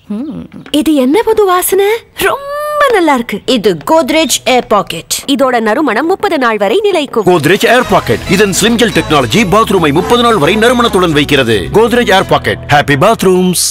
இது என்ன புது வாசனை? ரொம்ப நல்லா இருக்கு. இது Godrej aer pocket. இதோட நறுமணம் 30 நாள் வரை நிலைக்கும். Godrej aer pocket. இதன் ஸ்லிம் ஜெல் டெக்னாலஜி பாத்ரூமை 30 நாள் வரை நறுமணத்துடன் வைக்கிறது. Godrej aer pocket. Happy bathrooms.